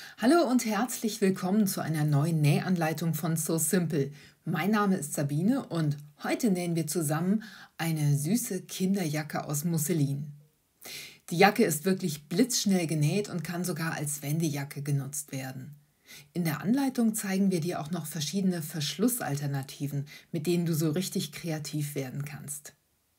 Hallo und herzlich willkommen zu einer neuen Nähanleitung von So Simple. Mein Name ist Sabine und heute nähen wir zusammen eine süße Kinderjacke aus Musselin. Die Jacke ist wirklich blitzschnell genäht und kann sogar als Wendejacke genutzt werden. In der Anleitung zeigen wir dir auch noch verschiedene Verschlussalternativen, mit denen du so richtig kreativ werden kannst.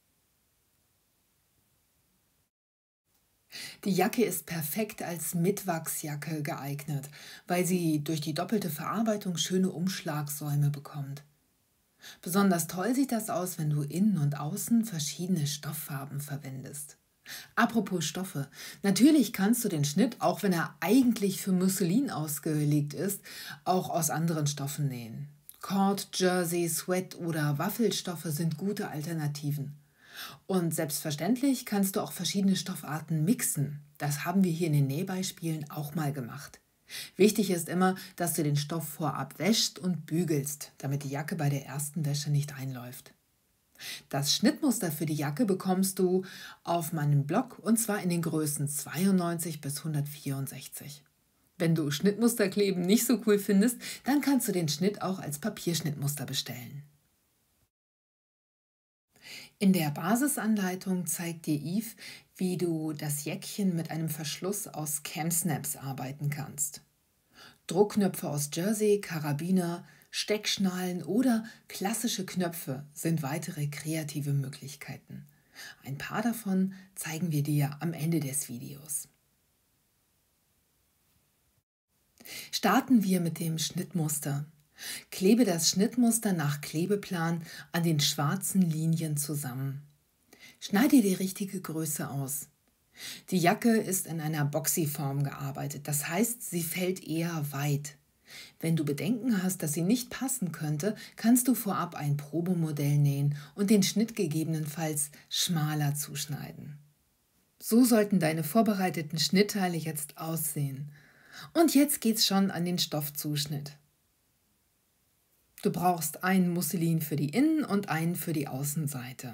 Die Jacke ist perfekt als Mitwachsjacke geeignet, weil sie durch die doppelte Verarbeitung schöne Umschlagsäume bekommt. Besonders toll sieht das aus, wenn du innen und außen verschiedene Stofffarben verwendest. Apropos Stoffe. Natürlich kannst du den Schnitt, auch wenn er eigentlich für Musselin ausgelegt ist, auch aus anderen Stoffen nähen. Cord, Jersey, Sweat oder Waffelstoffe sind gute Alternativen. Und selbstverständlich kannst du auch verschiedene Stoffarten mixen. Das haben wir hier in den Nähbeispielen auch mal gemacht. Wichtig ist immer, dass du den Stoff vorab wäschst und bügelst, damit die Jacke bei der ersten Wäsche nicht einläuft. Das Schnittmuster für die Jacke bekommst du auf meinem Blog und zwar in den Größen 92 bis 164. Wenn du Schnittmusterkleben nicht so cool findest, dann kannst du den Schnitt auch als Papierschnittmuster bestellen. In der Basisanleitung zeigt dir Yves, wie du das Jäckchen mit einem Verschluss aus Cam-Snaps arbeiten kannst. Druckknöpfe aus Jersey, Karabiner, Steckschnallen oder klassische Knöpfe sind weitere kreative Möglichkeiten. Ein paar davon zeigen wir dir am Ende des Videos. Starten wir mit dem Schnittmuster. Klebe das Schnittmuster nach Klebeplan an den schwarzen Linien zusammen. Schneide die richtige Größe aus. Die Jacke ist in einer Boxy-Form gearbeitet, das heißt, sie fällt eher weit. Wenn du Bedenken hast, dass sie nicht passen könnte, kannst du vorab ein Probemodell nähen und den Schnitt gegebenenfalls schmaler zuschneiden. So sollten deine vorbereiteten Schnittteile jetzt aussehen. Und jetzt geht's schon an den Stoffzuschnitt. Du brauchst einen Musselin für die Innen- und einen für die Außenseite.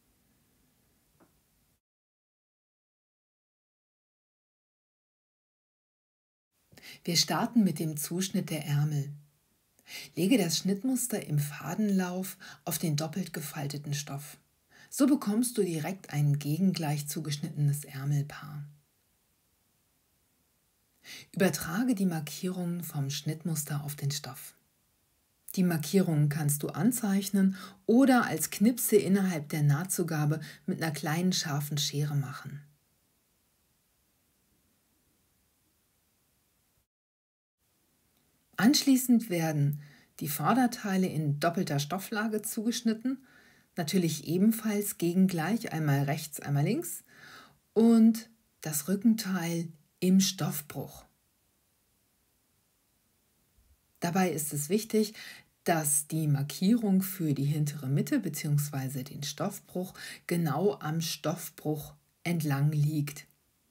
Wir starten mit dem Zuschnitt der Ärmel. Lege das Schnittmuster im Fadenlauf auf den doppelt gefalteten Stoff. So bekommst du direkt ein gegengleich zugeschnittenes Ärmelpaar. Übertrage die Markierungen vom Schnittmuster auf den Stoff. Die Markierungen kannst du anzeichnen oder als Knipse innerhalb der Nahtzugabe mit einer kleinen scharfen Schere machen. Anschließend werden die Vorderteile in doppelter Stofflage zugeschnitten, natürlich ebenfalls gegengleich, einmal rechts, einmal links, und das Rückenteil im Stoffbruch. Dabei ist es wichtig, dass die Markierung für die hintere Mitte bzw. den Stoffbruch genau am Stoffbruch entlang liegt.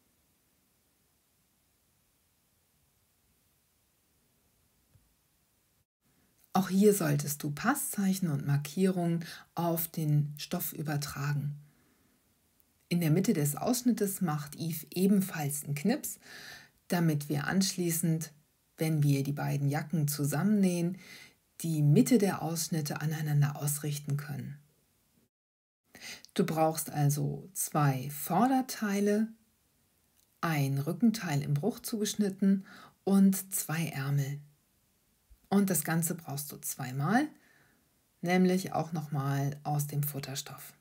Auch hier solltest du Passzeichen und Markierungen auf den Stoff übertragen. In der Mitte des Ausschnittes macht Yves ebenfalls einen Knips, damit wir anschließend, wenn wir die beiden Jacken zusammennähen, die Mitte der Ausschnitte aneinander ausrichten können. Du brauchst also 2 Vorderteile, ein Rückenteil im Bruch zugeschnitten und 2 Ärmel. Und das Ganze brauchst du zweimal, nämlich auch nochmal aus dem Futterstoff.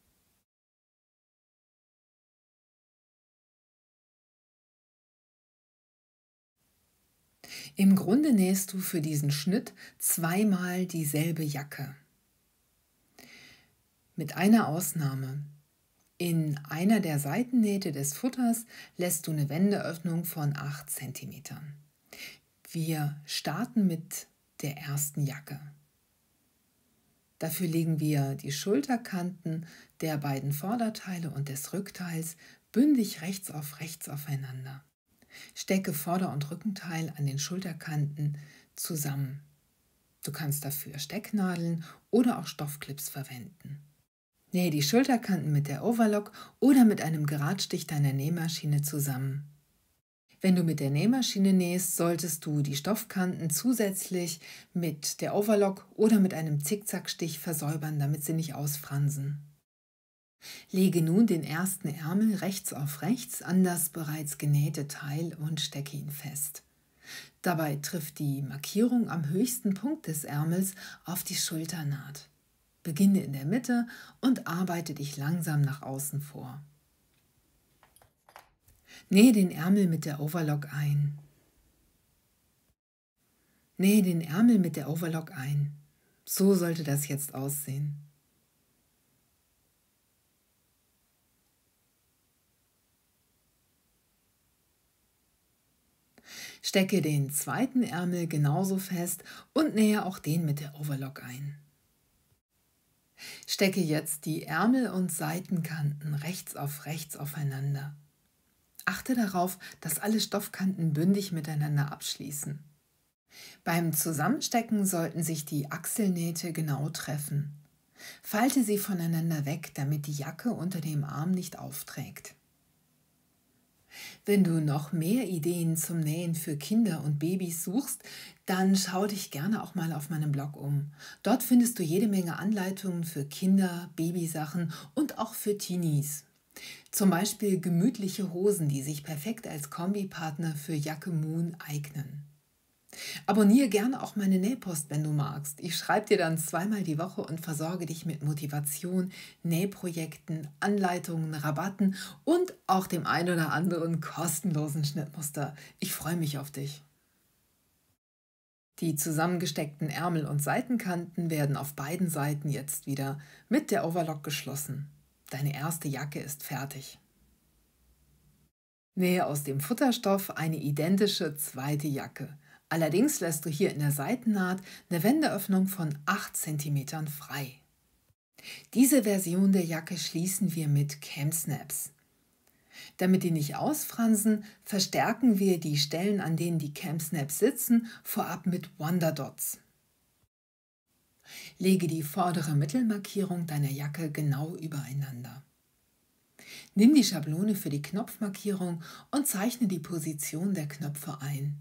Im Grunde nähst du für diesen Schnitt zweimal dieselbe Jacke. Mit einer Ausnahme. In einer der Seitennähte des Futters lässt du eine Wendeöffnung von 8 cm. Wir starten mit der ersten Jacke. Dafür legen wir die Schulterkanten der beiden Vorderteile und des Rückteils bündig rechts auf rechts aufeinander. Stecke Vorder- und Rückenteil an den Schulterkanten zusammen. Du kannst dafür Stecknadeln oder auch Stoffclips verwenden. Nähe die Schulterkanten mit der Overlock oder mit einem Geradstich deiner Nähmaschine zusammen. Wenn du mit der Nähmaschine nähst, solltest du die Stoffkanten zusätzlich mit der Overlock oder mit einem Zickzackstich versäubern, damit sie nicht ausfransen. Lege nun den ersten Ärmel rechts auf rechts an das bereits genähte Teil und stecke ihn fest. Dabei trifft die Markierung am höchsten Punkt des Ärmels auf die Schulternaht. Beginne in der Mitte und arbeite dich langsam nach außen vor. Nähe den Ärmel mit der Overlock ein. Nähe den Ärmel mit der Overlock ein. So sollte das jetzt aussehen. Stecke den zweiten Ärmel genauso fest und nähe auch den mit der Overlock ein. Stecke jetzt die Ärmel- und Seitenkanten rechts auf rechts aufeinander. Achte darauf, dass alle Stoffkanten bündig miteinander abschließen. Beim Zusammenstecken sollten sich die Achselnähte genau treffen. Falte sie voneinander weg, damit die Jacke unter dem Arm nicht aufträgt. Wenn du noch mehr Ideen zum Nähen für Kinder und Babys suchst, dann schau dich gerne auch mal auf meinem Blog um. Dort findest du jede Menge Anleitungen für Kinder, Babysachen und auch für Teenies. Zum Beispiel gemütliche Hosen, die sich perfekt als Kombipartner für Jacke Moon eignen. Abonniere gerne auch meine Nähpost, wenn du magst. Ich schreibe dir dann zweimal die Woche und versorge dich mit Motivation, Nähprojekten, Anleitungen, Rabatten und auch dem ein oder anderen kostenlosen Schnittmuster. Ich freue mich auf dich. Die zusammengesteckten Ärmel- und Seitenkanten werden auf beiden Seiten jetzt wieder mit der Overlock geschlossen. Deine erste Jacke ist fertig. Nähe aus dem Futterstoff eine identische zweite Jacke. Allerdings lässt du hier in der Seitennaht eine Wendeöffnung von 8 cm frei. Diese Version der Jacke schließen wir mit Cam Snaps. Damit die nicht ausfransen, verstärken wir die Stellen, an denen die Cam Snaps sitzen, vorab mit Wonder Dots. Lege die vordere Mittelmarkierung deiner Jacke genau übereinander. Nimm die Schablone für die Knopfmarkierung und zeichne die Position der Knöpfe ein.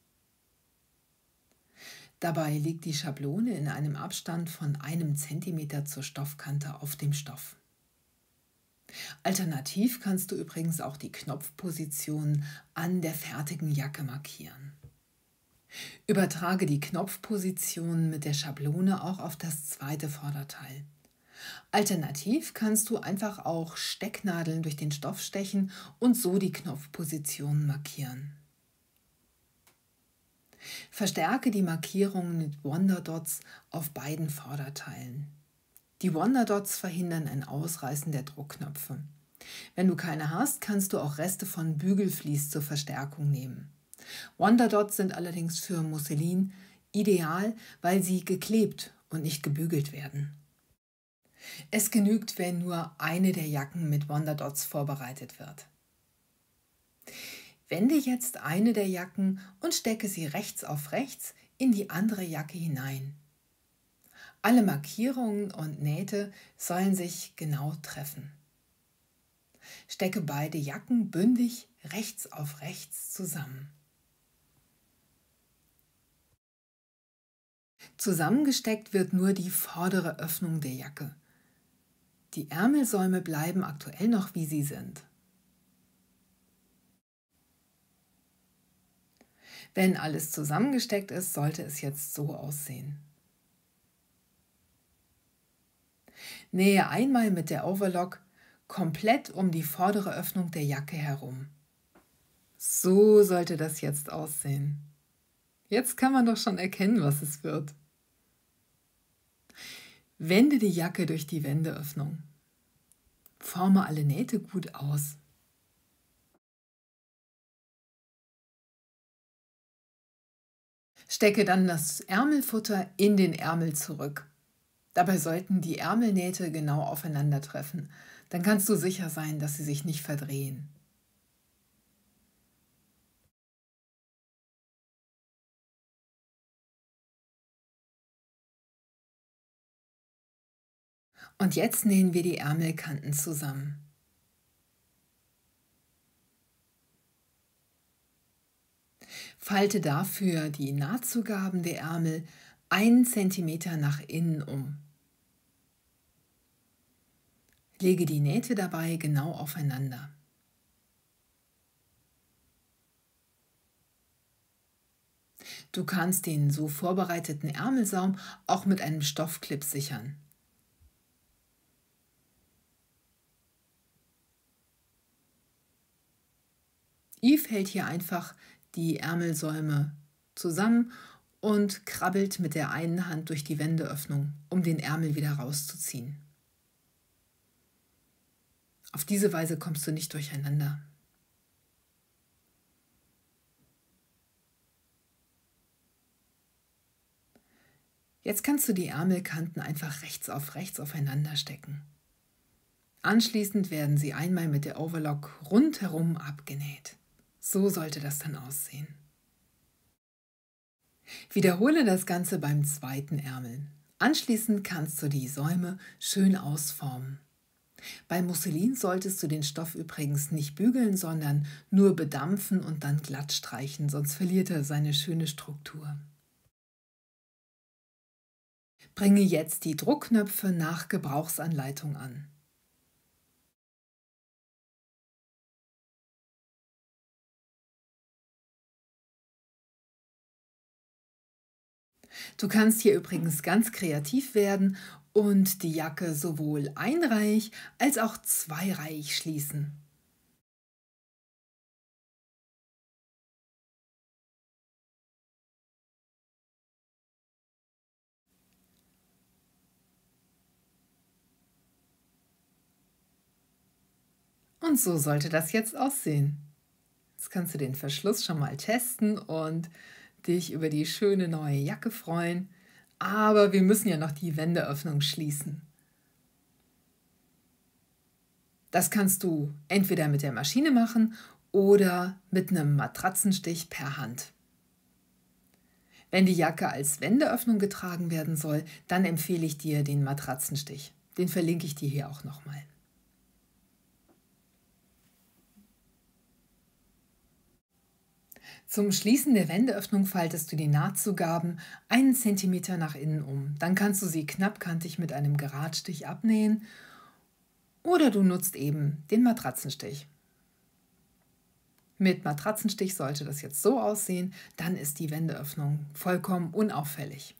Dabei liegt die Schablone in einem Abstand von 1 cm zur Stoffkante auf dem Stoff. Alternativ kannst du übrigens auch die Knopfposition an der fertigen Jacke markieren. Übertrage die Knopfposition mit der Schablone auch auf das zweite Vorderteil. Alternativ kannst du einfach auch Stecknadeln durch den Stoff stechen und so die Knopfposition markieren. Verstärke die Markierungen mit Wonder Dots auf beiden Vorderteilen. Die Wonder Dots verhindern ein Ausreißen der Druckknöpfe. Wenn du keine hast, kannst du auch Reste von Bügelvlies zur Verstärkung nehmen. Wonder Dots sind allerdings für Musselin ideal, weil sie geklebt und nicht gebügelt werden. Es genügt, wenn nur eine der Jacken mit Wonder Dots vorbereitet wird. Wende jetzt eine der Jacken und stecke sie rechts auf rechts in die andere Jacke hinein. Alle Markierungen und Nähte sollen sich genau treffen. Stecke beide Jacken bündig rechts auf rechts zusammen. Zusammengesteckt wird nur die vordere Öffnung der Jacke. Die Ärmelsäume bleiben aktuell noch, wie sie sind. Wenn alles zusammengesteckt ist, sollte es jetzt so aussehen. Nähe einmal mit der Overlock komplett um die vordere Öffnung der Jacke herum. So sollte das jetzt aussehen. Jetzt kann man doch schon erkennen, was es wird. Wende die Jacke durch die Wendeöffnung. Forme alle Nähte gut aus. Stecke dann das Ärmelfutter in den Ärmel zurück. Dabei sollten die Ärmelnähte genau aufeinander treffen. Dann kannst du sicher sein, dass sie sich nicht verdrehen. Und jetzt nähen wir die Ärmelkanten zusammen. Falte dafür die Nahtzugaben der Ärmel 1 cm nach innen um. Lege die Nähte dabei genau aufeinander. Du kannst den so vorbereiteten Ärmelsaum auch mit einem Stoffclip sichern. Yves hält hier einfach die Ärmelsäume zusammen und krabbelt mit der einen Hand durch die Wendeöffnung, um den Ärmel wieder rauszuziehen. Auf diese Weise kommst du nicht durcheinander. Jetzt kannst du die Ärmelkanten einfach rechts auf rechts aufeinander stecken. Anschließend werden sie einmal mit der Overlock rundherum abgenäht. So sollte das dann aussehen. Wiederhole das Ganze beim zweiten Ärmel. Anschließend kannst du die Säume schön ausformen. Bei Musselin solltest du den Stoff übrigens nicht bügeln, sondern nur bedampfen und dann glatt streichen, sonst verliert er seine schöne Struktur. Bringe jetzt die Druckknöpfe nach Gebrauchsanleitung an. Du kannst hier übrigens ganz kreativ werden und die Jacke sowohl einreihig als auch zweireihig schließen. Und so sollte das jetzt aussehen. Jetzt kannst du den Verschluss schon mal testen und dich über die schöne neue Jacke freuen. Aber wir müssen ja noch die Wendeöffnung schließen. Das kannst du entweder mit der Maschine machen oder mit einem Matratzenstich per Hand. Wenn die Jacke als Wendeöffnung getragen werden soll, dann empfehle ich dir den Matratzenstich. Den verlinke ich dir hier auch nochmal. Zum Schließen der Wendeöffnung faltest du die Nahtzugaben 1 cm nach innen um. Dann kannst du sie knappkantig mit einem Geradstich abnähen oder du nutzt eben den Matratzenstich. Mit Matratzenstich sollte das jetzt so aussehen, dann ist die Wendeöffnung vollkommen unauffällig.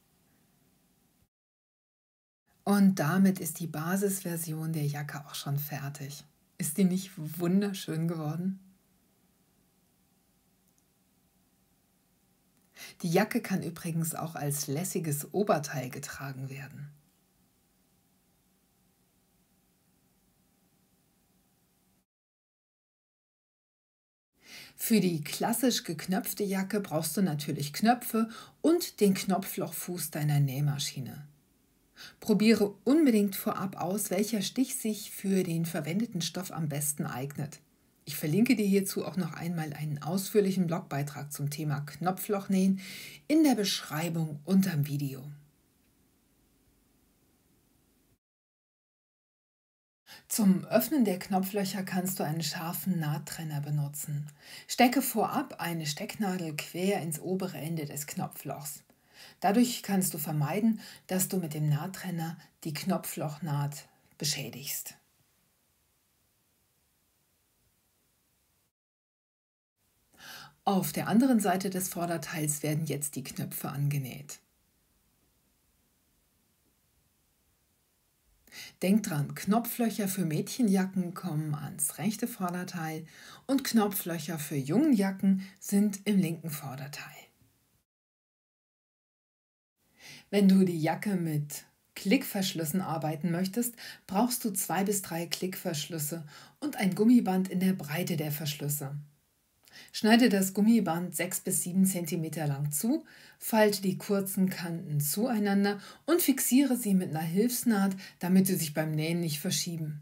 Und damit ist die Basisversion der Jacke auch schon fertig. Ist die nicht wunderschön geworden? Die Jacke kann übrigens auch als lässiges Oberteil getragen werden. Für die klassisch geknöpfte Jacke brauchst du natürlich Knöpfe und den Knopflochfuß deiner Nähmaschine. Probiere unbedingt vorab aus, welcher Stich sich für den verwendeten Stoff am besten eignet. Ich verlinke dir hierzu auch noch einmal einen ausführlichen Blogbeitrag zum Thema Knopflochnähen in der Beschreibung unterm Video. Zum Öffnen der Knopflöcher kannst du einen scharfen Nahttrenner benutzen. Stecke vorab eine Stecknadel quer ins obere Ende des Knopflochs. Dadurch kannst du vermeiden, dass du mit dem Nahttrenner die Knopflochnaht beschädigst. Auf der anderen Seite des Vorderteils werden jetzt die Knöpfe angenäht. Denk dran, Knopflöcher für Mädchenjacken kommen ans rechte Vorderteil und Knopflöcher für Jungenjacken sind im linken Vorderteil. Wenn du die Jacke mit Klickverschlüssen arbeiten möchtest, brauchst du 2 bis 3 Klickverschlüsse und ein Gummiband in der Breite der Verschlüsse. Schneide das Gummiband 6 bis 7 cm lang zu, falte die kurzen Kanten zueinander und fixiere sie mit einer Hilfsnaht, damit sie sich beim Nähen nicht verschieben.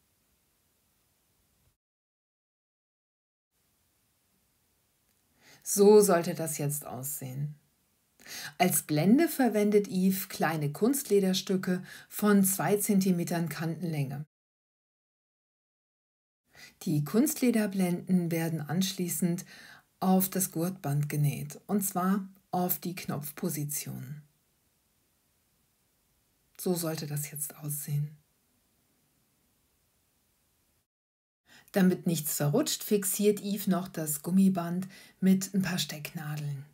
So sollte das jetzt aussehen. Als Blende verwendet Yves kleine Kunstlederstücke von 2 cm Kantenlänge. Die Kunstlederblenden werden anschließend auf das Gurtband genäht, und zwar auf die Knopfposition. So sollte das jetzt aussehen. Damit nichts verrutscht, fixiert Yves noch das Gummiband mit ein paar Stecknadeln.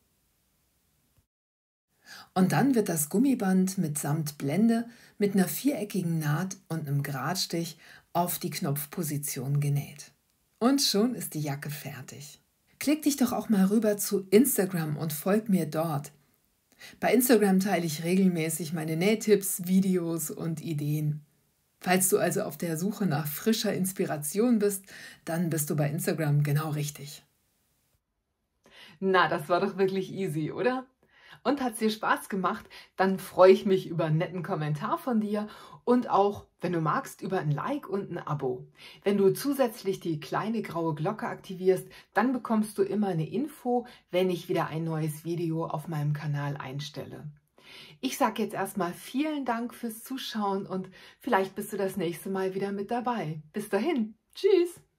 Und dann wird das Gummiband mitsamt Blende mit einer viereckigen Naht und einem Geradstich auf die Knopfposition genäht. Und schon ist die Jacke fertig. Klick dich doch auch mal rüber zu Instagram und folg mir dort. Bei Instagram teile ich regelmäßig meine Nähtipps, Videos und Ideen. Falls du also auf der Suche nach frischer Inspiration bist, dann bist du bei Instagram genau richtig. Na, das war doch wirklich easy, oder? Und hat's dir Spaß gemacht, dann freue ich mich über einen netten Kommentar von dir und auch, wenn du magst, über ein Like und ein Abo. Wenn du zusätzlich die kleine graue Glocke aktivierst, dann bekommst du immer eine Info, wenn ich wieder ein neues Video auf meinem Kanal einstelle. Ich sage jetzt erstmal vielen Dank fürs Zuschauen und vielleicht bist du das nächste Mal wieder mit dabei. Bis dahin, tschüss!